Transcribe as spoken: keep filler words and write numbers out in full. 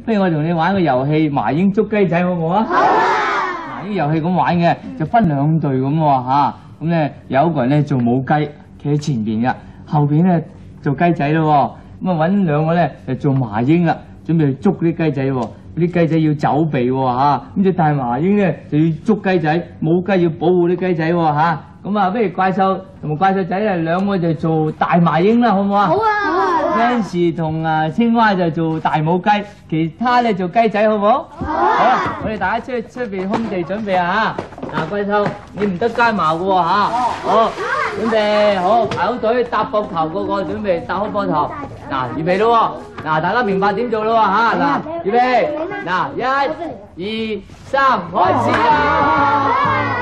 不如我同你玩個遊戲麻鷹捉雞仔好唔好啊？好啊！嗱，呢個遊戲咁玩嘅，就分兩隊咁喎嚇。咁咧有一個人咧做母雞，企喺前邊嘅，後邊咧做雞仔咯喎。咁啊揾兩個咧就做麻鷹啦，準備去捉啲雞仔喎。啲雞仔要走避喎嚇。咁隻大麻鷹咧就要捉雞仔，母雞要保護啲雞仔喎嚇。咁啊，不如怪獸同埋怪獸仔啊，兩個就做大麻鷹啦，好唔好啊？好啊！Nancy 同啊青蛙就做大母雞，其他咧做雞仔，好唔好？好啊！好啊！我哋大家出去出邊空地準備啊嚇！嗱，怪獸你唔得街矛嘅喎嚇！好，準備好排好隊，搭膊頭個個準備搭好膊頭。嗱，預備咯喎！嗱，大家明白點做咯喎嚇！嗱，預備，嗱，一、二、三，開始啦！